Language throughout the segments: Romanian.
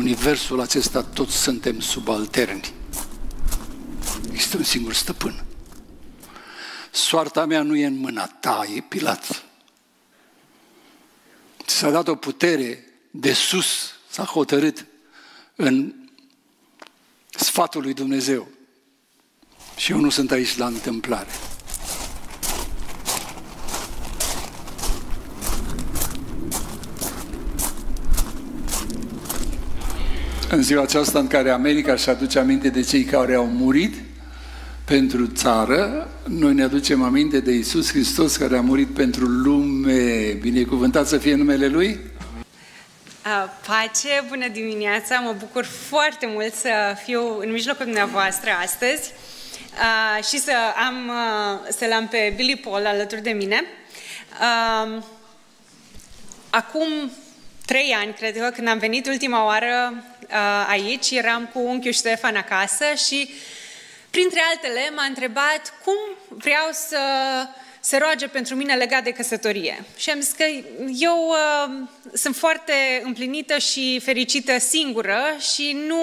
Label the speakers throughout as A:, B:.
A: universul acesta toți suntem subalterni. Este un singur stăpân. Soarta mea nu e în mâna ta, e Pilat. Ți s-a dat o putere de sus, s-a hotărât în sfatul lui Dumnezeu. Și eu nu sunt aici la întâmplare. În ziua aceasta în care America își aduce aminte de cei care au murit pentru țară, noi ne aducem aminte de Iisus Hristos care a murit pentru lume. Binecuvântat să fie numele Lui!
B: Pace, bună dimineața! Mă bucur foarte mult să fiu în mijlocul dumneavoastră astăzi și să-l am pe Billy Paul alături de mine. Acum 3 ani, cred că, când am venit ultima oară aici, eram cu unchiul Ștefan acasă și, printre altele, m-a întrebat cum vreau să se roage pentru mine legat de căsătorie. Și am zis că eu sunt foarte împlinită și fericită singură și nu...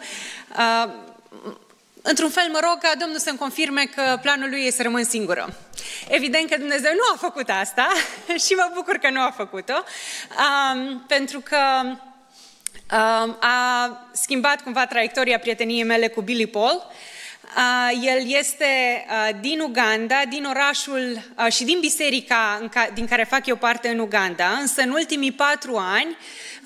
B: într-un fel mă rog ca Domnul să-mi confirme că planul Lui e să rămân singură. Evident că Dumnezeu nu a făcut asta și mă bucur că nu a făcut-o, pentru că a schimbat cumva traiectoria prieteniei mele cu Billy Paul. El este din Uganda, din orașul și din biserica din care fac eu parte în Uganda, însă în ultimii 4 ani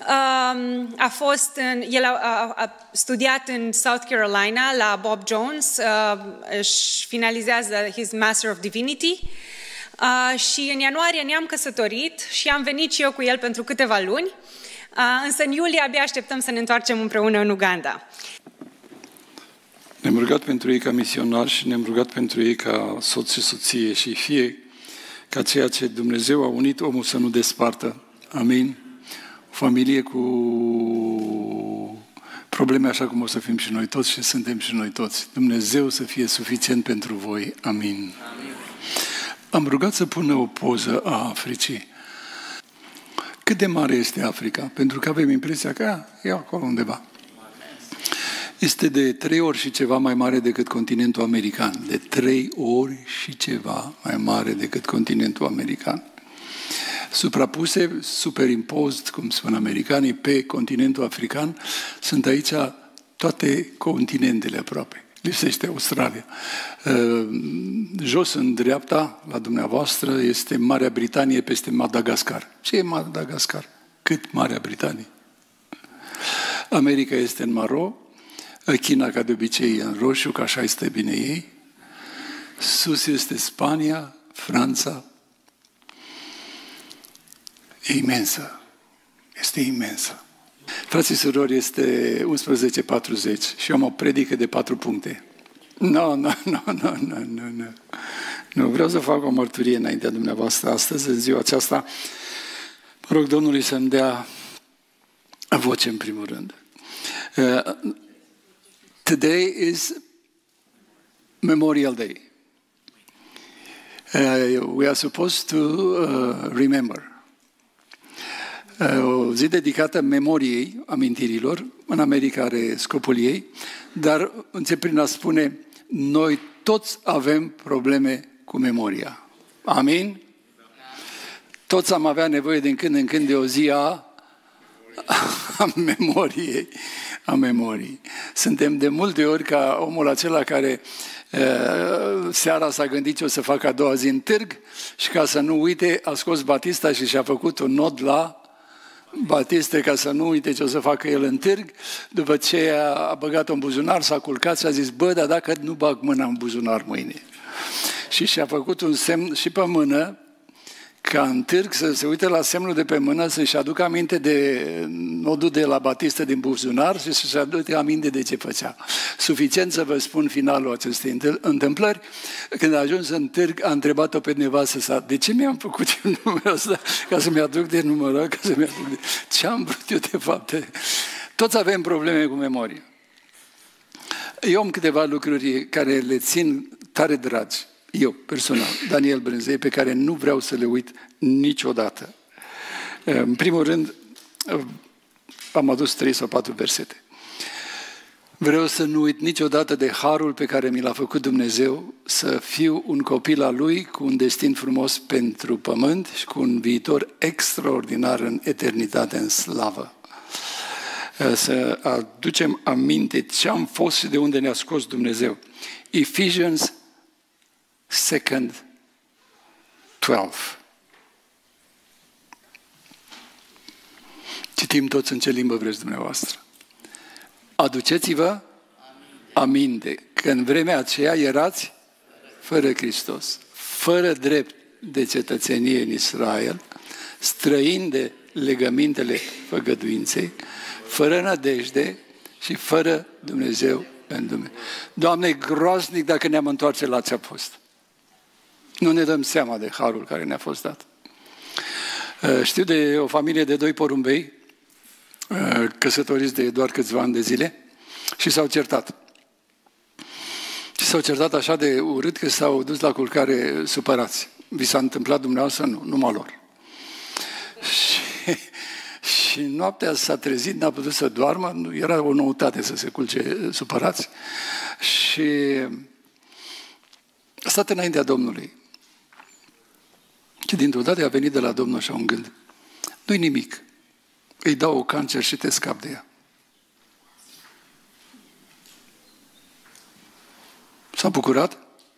B: el a studiat în South Carolina la Bob Jones, își finalizează his Master of Divinity și în ianuarie ne-am căsătorit și am venit și eu cu el pentru câteva luni, însă în iulie abia așteptăm să ne întoarcem împreună în Uganda.
A: Ne-am rugat pentru ei ca misionari și ne-am rugat pentru ei ca soț și soție și fie ca ceea ce Dumnezeu a unit omul să nu despartă. Amin. O familie cu probleme așa cum o să fim și noi toți și suntem și noi toți. Dumnezeu să fie suficient pentru voi. Amin. Amin. Am rugat să pună o poză a Africii. Cât de mare este Africa? Pentru că avem impresia că e acolo undeva. Este de 3 ori și ceva mai mare decât continentul american. De 3 ori și ceva mai mare decât continentul american. Suprapuse, superimposed, cum spun americanii, pe continentul african, sunt aici toate continentele aproape. Lipsește Australia. Jos în dreapta, la dumneavoastră, este Marea Britanie peste Madagascar. Ce e Madagascar? Cât Marea Britanie? America este în maro, China, ca de obicei, în roșu, că așa este bine ei. Sus este Spania, Franța. E imensă. Este imensă. Frații și surori, este 11:40 și eu am o predică de 4 puncte. Nu. Nu, vreau să fac o mărturie înaintea dumneavoastră astăzi, în ziua aceasta. Mă rog Domnului să-mi dea voce în primul rând. Today is Memorial Day. We are supposed to remember. O zi dedicată memoriei, amintirilor. În America are scopul ei, dar încep prin a spune, noi toți avem probleme cu memoria. Amin? Toți am avea nevoie din când în când de o zi a memoriei. A memoriei. Suntem de multe ori ca omul acela care seara s-a gândit ce o să facă a doua zi în târg și ca să nu uite a scos batista și și-a făcut un nod la batiste ca să nu uite ce o să facă el în târg. După ce a băgat-o în buzunar, s-a culcat și a zis, bă, dar dacă nu bag mâna în buzunar mâine. Și și-a făcut un semn și pe mână, ca în târg să se uite la semnul de pe mână, să-și aducă aminte de nodul de la batistă din buzunar și să-și aducă aminte de ce făcea. Suficient să vă spun finalul acestei întâmplări. Când a ajuns în târg, a întrebat-o pe nevastă sa, de ce mi-am făcut eu numărul ăsta? Ca să mi-aduc de numără, ca să mi-aduc de... Ce am vrut eu de fapt? Toți avem probleme cu memoria. Eu am câteva lucruri care le țin tare dragi. Eu, personal, Daniel Brânzei, pe care nu vreau să le uit niciodată. În primul rând, am adus 3 sau 4 versete. Vreau să nu uit niciodată de harul pe care mi l-a făcut Dumnezeu, să fiu un copil al Lui cu un destin frumos pentru pământ și cu un viitor extraordinar în eternitate, în slavă. Să aducem aminte ce am fost și de unde ne-a scos Dumnezeu. Ephesians 2:12. Citim toți în ce limbă vreți dumneavoastră. Aduceți-vă aminte că în vremea aceea erați fără Hristos, fără drept de cetățenie în Israel, străini de legămintele făgăduinței, fără nădejde și fără Dumnezeu în Dumnezeu. Doamne, groaznic dacă ne-am întoarce la ce a fost. Nu ne dăm seama de harul care ne-a fost dat. Știu de o familie de 2 porumbei, căsătoriți de doar câțiva ani de zile, și s-au certat. Și s-au certat așa de urât că s-au dus la culcare supărați. Vi s-a întâmplat dumneavoastră? Nu, numai lor. Și noaptea s-a trezit, n-a putut să doarmă, era o noutate să se culce supărați. Și a stat înaintea Domnului. Și dintr-o dată a venit de la Domnul așa un gând. Nu-i nimic. Îi dau o cancer și te scap de ea. S-a bucurat?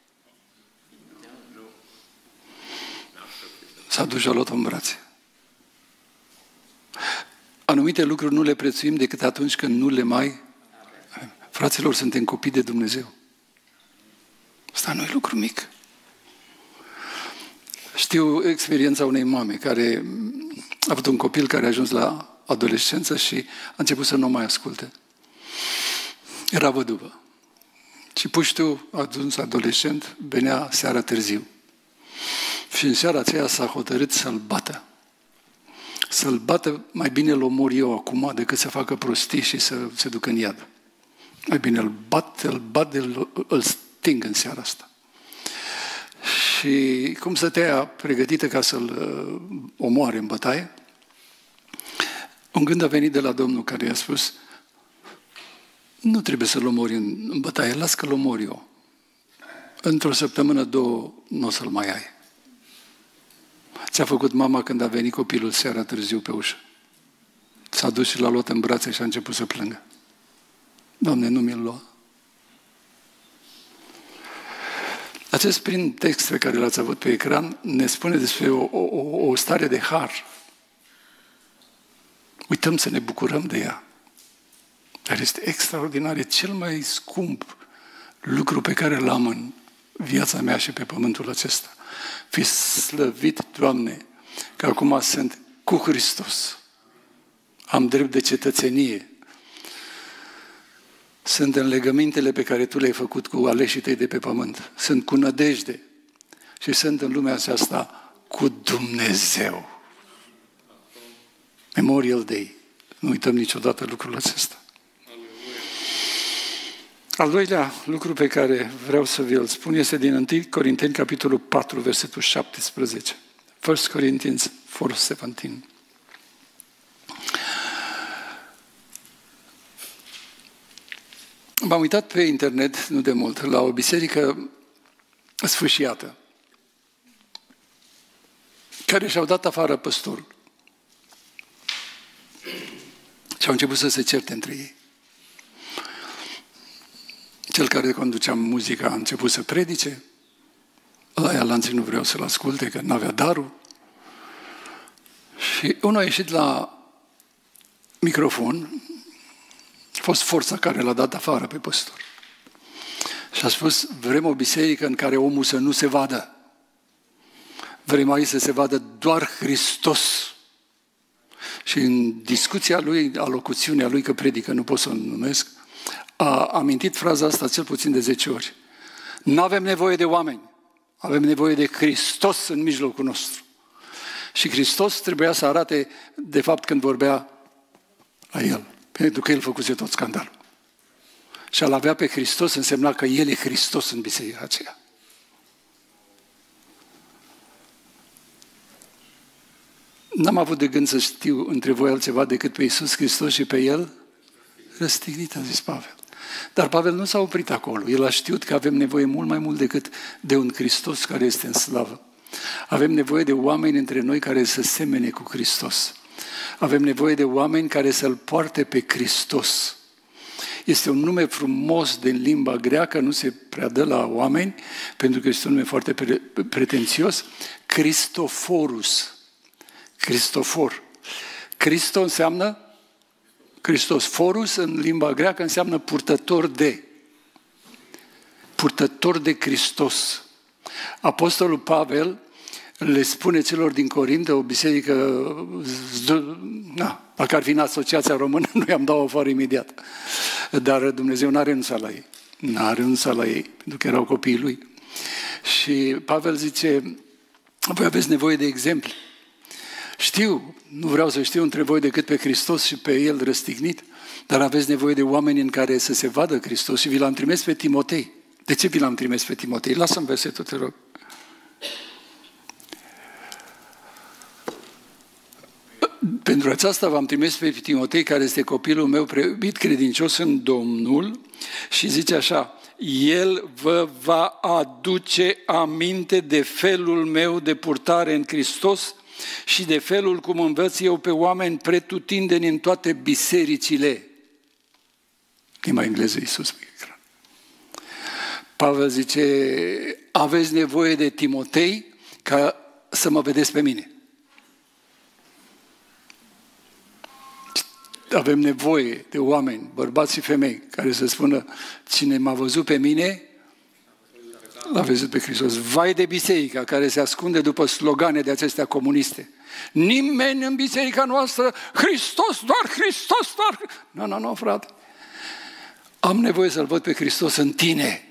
A: S-a dus și a luat-o în brațe. Anumite lucruri nu le prețuim decât atunci când nu le mai... Fraților, suntem copii de Dumnezeu. Asta nu e lucru mic. Știu experiența unei mame care a avut un copil care a ajuns la adolescență și a început să nu mai asculte. Era văduvă. Și puștiu, ajuns adolescent, venea seara târziu. Și în seara aceea s-a hotărât să-l bată. Să-l bată, mai bine îl omor eu acum decât să facă prostii și să se ducă în iad. Mai bine îl bat, îl sting în seara asta. Și cum stătea pregătită ca să-l omoare în bătaie, un gând a venit de la Domnul care i-a spus: nu trebuie să-l omori în bătaie, las că-l omor eu. Într-o săptămână, 2, nu o să-l mai ai. Ce-a făcut mama când a venit copilul seara târziu pe ușă? S-a dus și l-a luat în brațe și a început să plângă. Doamne, nu mi-l lua. Acest prim text pe care l-ați avut pe ecran ne spune despre o stare de har. Uităm să ne bucurăm de ea. Dar este extraordinar, e cel mai scump lucru pe care l-am în viața mea și pe pământul acesta. Fi slăvit, Doamne, că acum sunt cu Hristos. Am drept de cetățenie. Sunt în legămintele pe care Tu le-ai făcut cu aleșii Tăi de pe pământ. Sunt cu nădejde. Și sunt în lumea aceasta cu Dumnezeu. Memorial Day. Nu uităm niciodată lucrul acesta. Al doilea lucru pe care vreau să vi-l spun este din 1 Corinteni, capitolul 4, versetul 17. 1 Corinthians 4:17. M-am uitat pe internet, nu de mult, la o biserică sfâșiată, care și-au dat afară păstorul. Și au început să se certe între ei. Cel care conducea muzica a început să predice, ăia lanții nu vreau să-l asculte, că n-avea darul. Și unul a ieșit la microfon, a fost forța care l-a dat afară pe păstor. Și a spus: vrem o biserică în care omul să nu se vadă. Vrem aici să se vadă doar Hristos. Și în discuția lui, alocuțiunea lui, că predică, nu pot să o numesc, a amintit fraza asta cel puțin de 10 ori. Nu avem nevoie de oameni, avem nevoie de Hristos în mijlocul nostru. Și Hristos trebuia să arate, de fapt, când vorbea la el, pentru că el făcuse tot scandalul. Și a-l avea pe Hristos însemna că el e Hristos în biserica aceea. N-am avut de gând să știu între voi altceva decât pe Iisus Hristos și pe El răstignit, a zis Pavel. Dar Pavel nu s-a oprit acolo. El a știut că avem nevoie mult mai mult decât de un Hristos care este în slavă. Avem nevoie de oameni între noi care să semene cu Hristos. Avem nevoie de oameni care să-L poarte pe Hristos. Este un nume frumos din limba greacă, nu se prea dă la oameni, pentru că este un nume foarte pretențios. Christophorus. Christofor. Cristo înseamnă Hristos. Forus în limba greacă înseamnă purtător de. Purtător de Hristos. Apostolul Pavel le spune celor din Corint, o biserică, dacă ar fi în Asociația Română, nu i-am dat afară imediat. Dar Dumnezeu n-a renunțat la ei. N-a renunțat la ei, pentru că erau copiii Lui. Și Pavel zice, voi aveți nevoie de exemple. Știu, nu vreau să știu între voi decât pe Hristos și pe El răstignit, dar aveți nevoie de oameni în care să se vadă Hristos și vi l-am trimis pe Timotei. De ce vi l-am trimis pe Timotei? Lasă-mi versetul, te rog. Pentru aceasta v-am trimis pe Timotei, care este copilul meu preubit, credincios în Domnul, și zice așa, el vă va aduce aminte de felul meu de purtare în Hristos și de felul cum învăț eu pe oameni pretutindeni în toate bisericile. Limba engleză, Iisus pe ecran. Pavel zice, aveți nevoie de Timotei ca să mă vedeți pe mine. Avem nevoie de oameni, bărbați și femei, care să spună, cine m-a văzut pe mine, l-a văzut pe Hristos. Vai de biserica care se ascunde după slogane de acestea comuniste. Nimeni în biserica noastră, Hristos, doar Hristos, doar... Nu, frate. Am nevoie să-L văd pe Hristos în tine.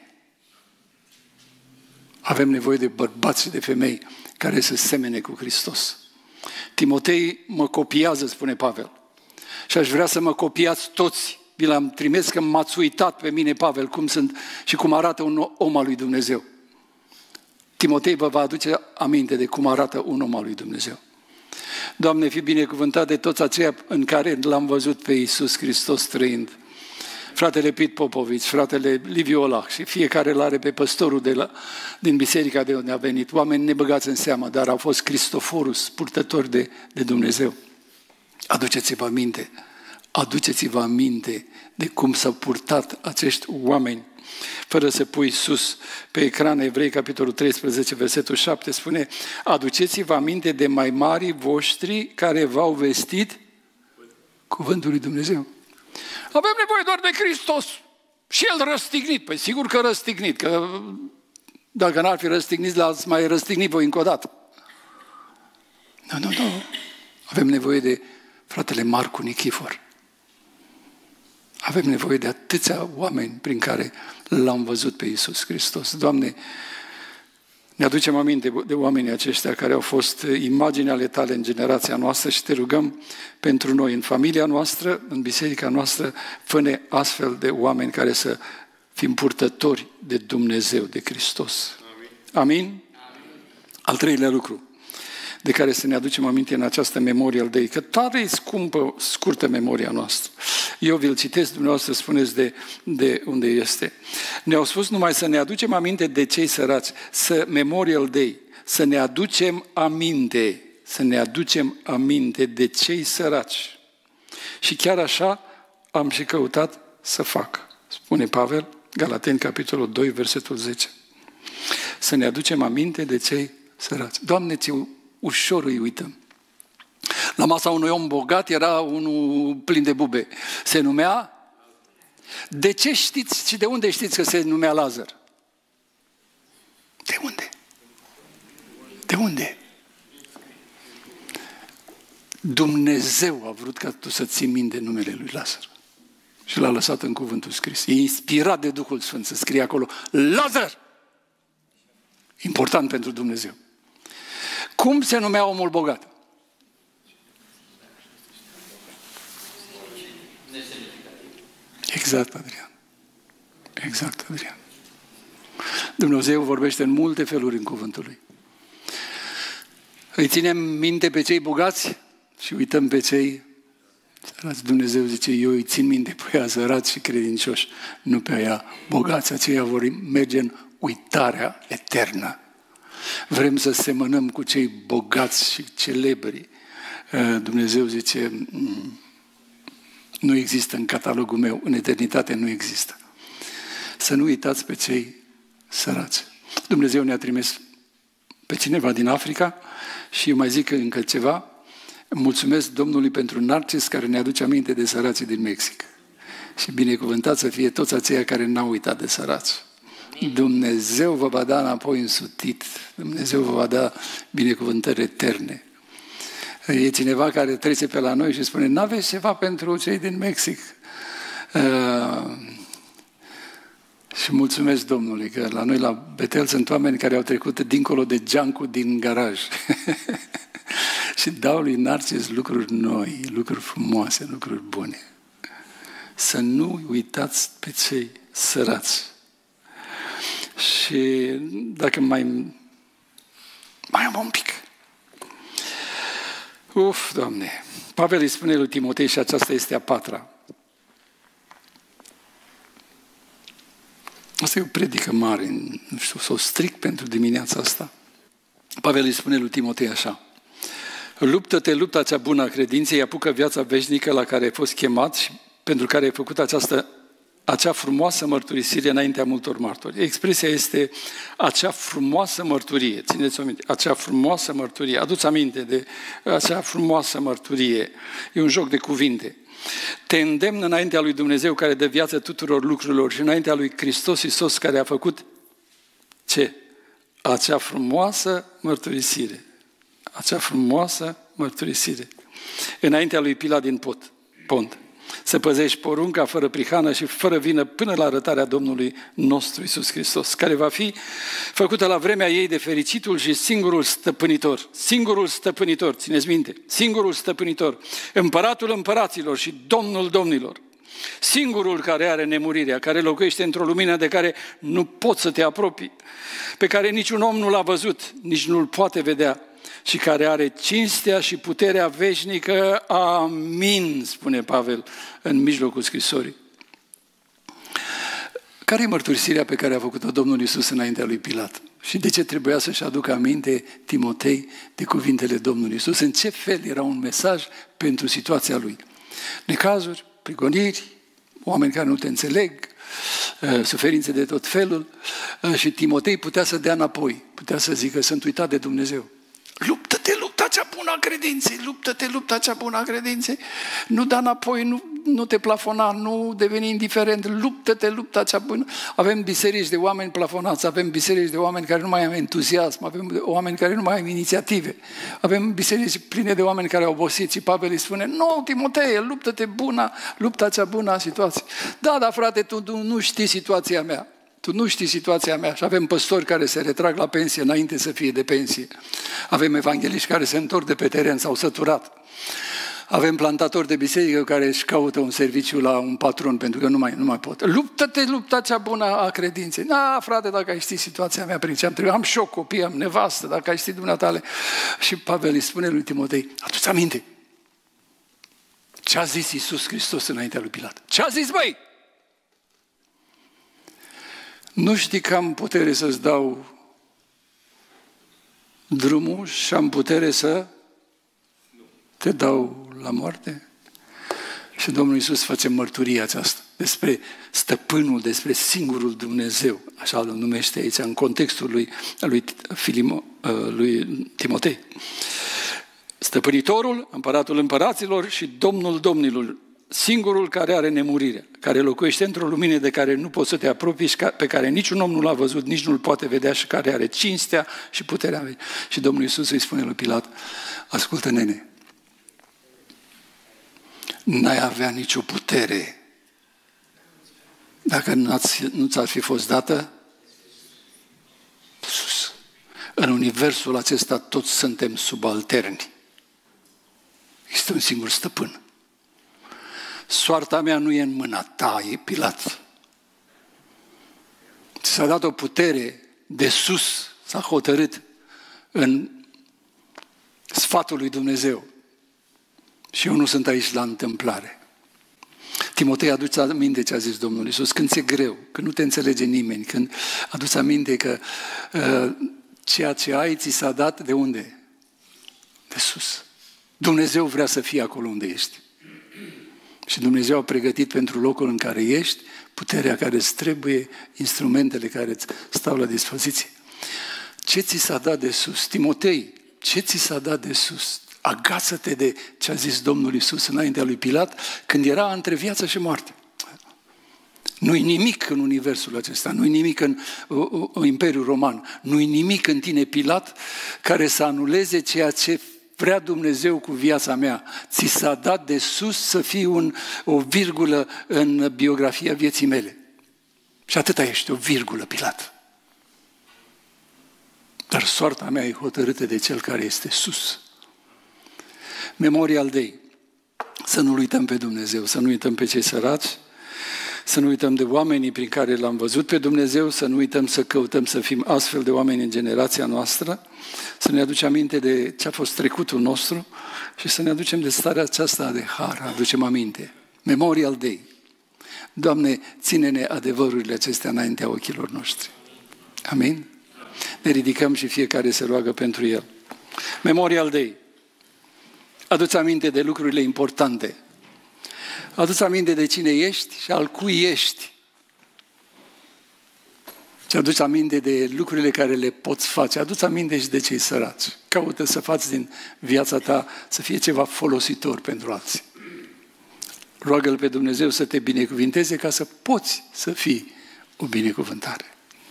A: Avem nevoie de bărbați și de femei care să semene cu Hristos. Timotei mă copiază, spune Pavel. Și aș vrea să mă copiați toți. Vi l-am trimis că m-ați uitat pe mine, Pavel, cum sunt și cum arată un om al lui Dumnezeu. Timotei vă va aduce aminte de cum arată un om al lui Dumnezeu. Doamne, fi binecuvântat de toți aceia în care l-am văzut pe Iisus Hristos trăind. Fratele Pit Popovici, fratele Liviu Olah și fiecare l-are pe păstorul din biserica de unde a venit. Oameni nebăgați în seamă, dar au fost Cristoforus, purtători de Dumnezeu. Aduceți-vă aminte de cum s-au purtat acești oameni. Fără să pui sus pe ecran, Evrei, capitolul 13, versetul 7, spune, aduceți-vă aminte de mai marii voștri care v-au vestit cuvântul lui Dumnezeu. Avem nevoie doar de Hristos și El răstignit. Păi sigur că răstignit, că dacă n-ar fi răstignit, l-ați mai răstignit voi încă o dată. Nu. Avem nevoie de fratele Marcu Nichifor. Avem nevoie de atâția oameni prin care l-am văzut pe Iisus Hristos. Doamne, ne aducem aminte de oamenii aceștia care au fost imagini ale Tale în generația noastră și Te rugăm pentru noi, în familia noastră, în biserica noastră, fă-ne astfel de oameni care să fim purtători de Dumnezeu, de Hristos. Amin? Al treilea lucru de care să ne aducem aminte în această Memorial Day, că tare e scumpă, scurtă memoria noastră. Eu vi-l citesc, dumneavoastră spuneți de unde este. Ne-au spus numai să ne aducem aminte de cei săraci, Memorial Day, să ne aducem aminte de cei săraci. Și chiar așa am și căutat să fac, spune Pavel, Galateni, capitolul 2, versetul 10. Să ne aducem aminte de cei săraci. Doamne, ușor îi uităm. La masa unui om bogat era unul plin de bube. Se numea... De ce știți și de unde știți că se numea Lazar? De unde? De unde? Dumnezeu a vrut ca tu să ții minte numele lui Lazar. Și l-a lăsat în cuvântul scris. E inspirat de Duhul Sfânt să scrie acolo Lazar! Important pentru Dumnezeu. Cum se numea omul bogat? Exact, Adrian. Dumnezeu vorbește în multe feluri în cuvântul Lui. Îi ținem minte pe cei bogați și uităm pe cei sărați. Dumnezeu zice, eu îi țin minte pe aia sărați și credincioși, nu pe aia bogați, aceia vor merge în uitarea eternă. Vrem să semănăm cu cei bogați și celebri. Dumnezeu zice, nu există în catalogul meu, în eternitate nu există. Să nu uitați pe cei sărați. Dumnezeu ne-a trimis pe cineva din Africa și eu mai zic încă ceva. Mulțumesc Domnului pentru Narcis care ne aduce aminte de săracii din Mexic. Și binecuvântat să fie toți aceia care n-au uitat de săraci. Dumnezeu vă va da înapoi însutit. Dumnezeu vă va da binecuvântări eterne. E cineva care trece pe la noi și spune, n-aveți ceva pentru cei din Mexic? Și mulțumesc Domnului că la noi la Betel sunt oameni care au trecut dincolo de geancul din garaj. Și dau lui Narcis lucruri noi, lucruri frumoase, lucruri bune. Să nu uitați pe cei sărați. Și dacă mai am un pic. Doamne! Pavel îi spune lui Timotei și aceasta este a patra. Asta e o predică mare, nu știu, să o stric pentru dimineața asta. Pavel îi spune lui Timotei așa. Luptă-te lupta cea bună a credinței, apucă viața veșnică la care ai fost chemat și pentru care ai făcut acea frumoasă mărturisire înaintea multor martori. Expresia este acea frumoasă mărturie. Țineți-o minte, acea frumoasă mărturie. Aduți aminte de acea frumoasă mărturie. E un joc de cuvinte. Te îndemn înaintea lui Dumnezeu care dă viață tuturor lucrurilor și înaintea lui Hristos Iisus care a făcut ce? Acea frumoasă mărturisire. Acea frumoasă mărturisire. Înaintea lui Pilat din Pont. Să păzești porunca fără prihană și fără vină până la arătarea Domnului nostru Iisus Hristos, care va fi făcută la vremea ei de fericitul și singurul stăpânitor. Singurul stăpânitor, țineți minte, singurul stăpânitor, împăratul împăraților și Domnul domnilor. Singurul care are nemurirea, care locuiește într-o lumină de care nu poți să te apropii, pe care niciun om nu l-a văzut, nici nu-l poate vedea, și care are cinstea și puterea veșnică. Amin, spune Pavel în mijlocul scrisorii. Care e mărturisirea pe care a făcut-o Domnul Iisus înaintea lui Pilat? Și de ce trebuia să-și aducă aminte Timotei de cuvintele Domnului Iisus? În ce fel era un mesaj pentru situația lui? Necazuri, prigoniri, oameni care nu te înțeleg, suferințe de tot felul, și Timotei putea să dea înapoi, putea să zică, sunt uitat de Dumnezeu. Luptă-te, lupta cea bună a credinței, luptă-te, lupta cea bună a credinței, nu da înapoi, nu te plafona, nu deveni indiferent, luptă-te, lupta cea bună. Avem biserici de oameni plafonați, avem biserici de oameni care nu mai au entuziasm, avem oameni care nu mai au inițiative, avem biserici pline de oameni care au obosit și Pavel îi spune, nu, Timotei, luptă-te lupta cea bună a situației. Da, frate, tu nu știi situația mea. Tu nu știi situația mea. Și avem păstori care se retrag la pensie înainte să fie de pensie. Avem evangeliști care se întorc de pe teren, s-au săturat. Avem plantatori de biserică care își caută un serviciu la un patron pentru că nu mai pot. Luptă-te, lupta cea bună a credinței. Da, frate, dacă ai ști situația mea prin ce am trecut, am și eu copii, am nevastă, dacă ai ști dumneatale. Și Pavel îi spune lui Timotei, adu-ți aminte. Ce a zis Iisus Hristos înaintea lui Pilat? Ce a zis, băi? Nu știi că am putere să-ți dau drumul și am putere să te dau la moarte? Și Domnul Iisus face mărturia aceasta despre stăpânul, despre singurul Dumnezeu, așa îl numește aici, în contextul lui Timotei. Stăpânitorul, împăratul împăraților și Domnul domnilor, singurul care are nemurirea, care locuiește într-o lumină de care nu poți să te apropii și pe care niciun om nu l-a văzut, nici nu-l poate vedea și care are cinstea și puterea. Și Domnul Iisus îi spune lui Pilat, ascultă, nene, n-ai avea nicio putere dacă nu ți-ar fi fost dată sus. În universul acesta toți suntem subalterni. Este un singur stăpân. Soarta mea nu e în mâna ta, e Pilat. Ți s-a dat o putere de sus, s-a hotărât în sfatul lui Dumnezeu. Și eu nu sunt aici la întâmplare. Timotei, aduți aminte ce a zis Domnul Iisus, când ți-e greu, când nu te înțelege nimeni, când aduți aminte că ceea ce ai ți s-a dat de unde? De sus. Dumnezeu vrea să fie acolo unde ești. Și Dumnezeu a pregătit pentru locul în care ești puterea care îți trebuie, instrumentele care îți stau la dispoziție. Ce ți s-a dat de sus? Timotei, ce ți s-a dat de sus? Agață-te de ce a zis Domnul Iisus înaintea lui Pilat când era între viață și moarte. Nu-i nimic în universul acesta, nu-i nimic în Imperiul Roman, nu-i nimic în tine, Pilat, care să anuleze ceea ce vrea Dumnezeu cu viața mea. Ți s-a dat de sus să fii o virgulă în biografia vieții mele. Și atâta ești, o virgulă, Pilat. Dar soarta mea e hotărâtă de Cel care este sus. Memorial Day. Să nu uităm pe Dumnezeu, să nu uităm pe cei săraci, să nu uităm de oamenii prin care L-am văzut pe Dumnezeu, să nu uităm să căutăm să fim astfel de oameni în generația noastră, să ne aducem aminte de ce a fost trecutul nostru și să ne aducem de starea aceasta de har, aducem aminte. Memorial Day. Doamne, ține-ne adevărurile acestea înaintea ochilor noștri. Amin? Ne ridicăm și fiecare se roagă pentru el. Memorial Day. Adu-ți aminte de lucrurile importante. Adu-ți aminte de cine ești și al cui ești. Și adu-ți aminte de lucrurile care le poți face. Adu-ți aminte și de cei săraci. Caută să faci din viața ta să fie ceva folositor pentru alții. Roagă-L pe Dumnezeu să te binecuvinteze ca să poți să fii o binecuvântare.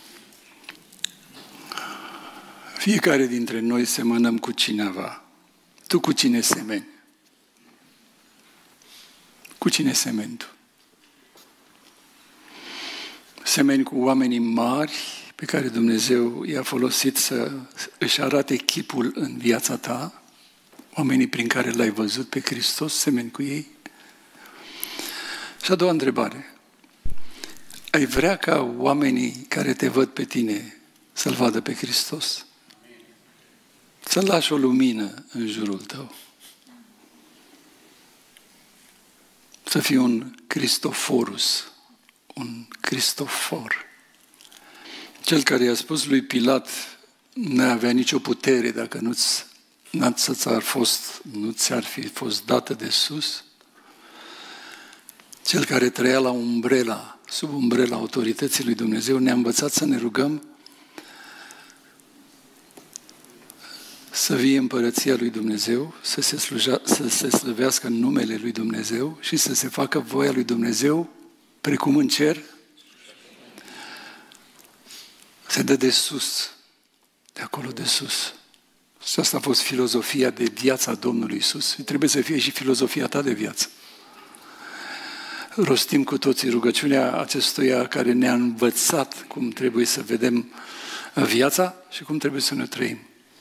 A: Fiecare dintre noi semănăm cu cineva. Tu cu cine semeni? Cu cine semeni tu? Semeni cu oamenii mari pe care Dumnezeu i-a folosit să își arate chipul în viața ta, oamenii prin care L-ai văzut pe Hristos, semeni cu ei? Și a doua întrebare. Ai vrea ca oamenii care te văd pe tine să-L vadă pe Hristos? Să lași o lumină în jurul tău. Să fii un Cristoforus, un Cristofor. Cel care i-a spus lui Pilat, nu avea nicio putere dacă nu ți-ar fi fost dată de sus. Cel care trăia la sub umbrela autorității lui Dumnezeu, ne-a învățat să ne rugăm să vie împărăția lui Dumnezeu, să se slăvească numele lui Dumnezeu și să se facă voia lui Dumnezeu, precum în cer, se dă de sus, de acolo de sus. Și asta a fost filozofia de viața Domnului Iisus. Trebuie să fie și filozofia ta de viață. Rostim cu toții rugăciunea acestuia care ne-a învățat cum trebuie să vedem viața și cum trebuie să ne trăim.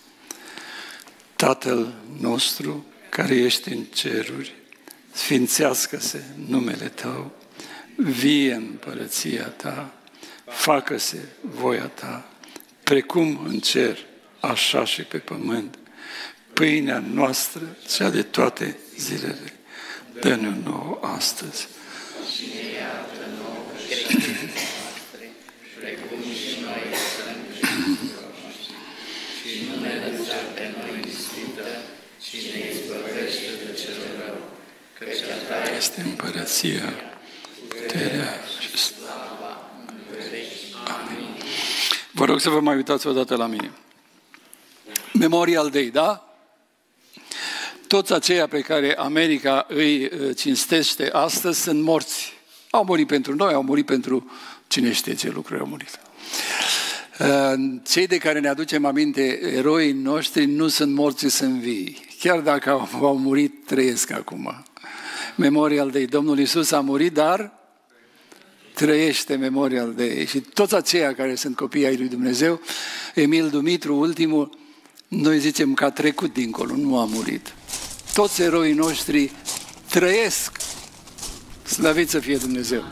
A: Tatăl nostru care ești în ceruri, sfințească-se numele Tău, vie împărăția Ta, facă-se voia Ta, precum în cer, așa și pe pământ. Pâinea noastră, cea de toate zilele, dă-ne-o nouă astăzi. Și ne iartă nouă greșelile noastre, precum și noi iertăm greșelilor noștri. Și nu ne lăsa pe noi în ispită, ci ne izbăvește de cel rău, căci a Ta este împărăția, puterea și slava în veci. Amin. Vă rog să vă mai uitați odată la mine. Memorial Day, da? Toți aceia pe care America îi cinstește astăzi sunt morți. Au murit pentru noi, au murit pentru cine știe ce lucruri au murit. Cei de care ne aducem aminte, eroii noștri, nu sunt morți, sunt vii. Chiar dacă au murit, trăiesc acum. Memorial Day. Domnul Iisus a murit, dar trăiește Memorial Day. Și toți aceia care sunt copii ai lui Dumnezeu, Emil Dumitru, ultimul, noi zicem că a trecut dincolo, nu a murit. Toți eroii noștri trăiesc. Slăvit să fie Dumnezeu!